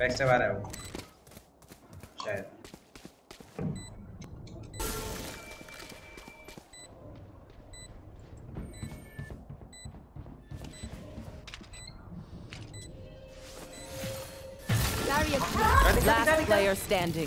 Back से बाहर है वो शायद Last player standing.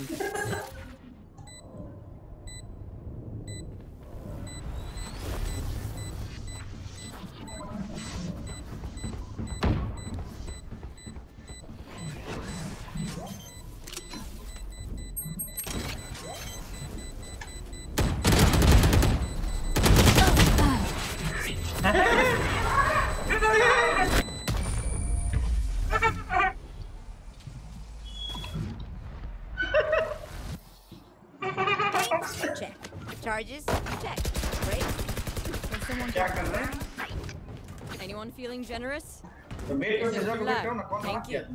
Check. Charges? Check. Break? Can someone Anyone feeling generous? Thank you.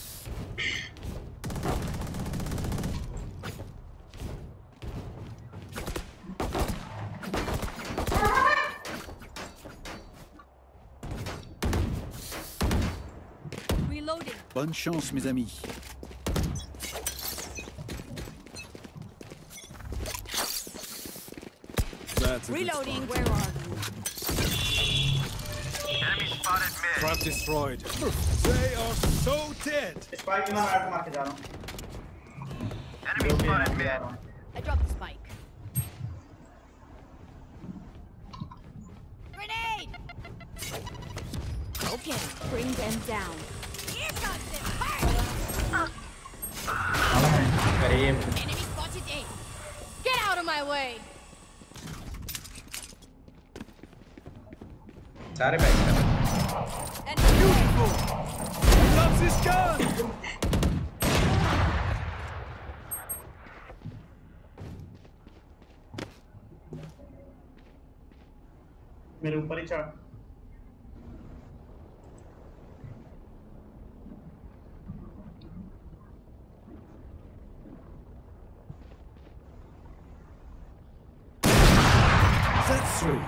Reloading. Bonne chance, mes amis. Reloading, where are you? Enemy spotted mid. Trap destroyed. They are so dead. Enemy spotted mid. I dropped the spike. Grenade! Okay, bring them down. Here comes the fire! Enemy spotted A. Get out of my way! सारे back Beautiful. Loves his gun. मेरे ऊपर ही चढ़ That's three.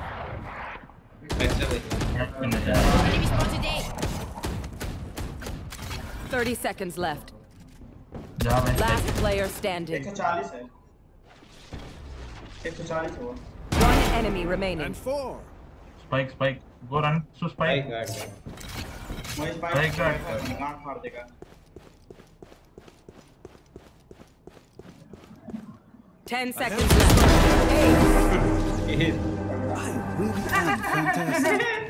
Enemy spotted A. 30 seconds left. Last Last player standing. 140 है 140 है वो One enemy remaining. And four. Spike. Go run to spike. मैं Spike guard. गांठ फाड़ देगा 10 seconds left. I really am fantastic.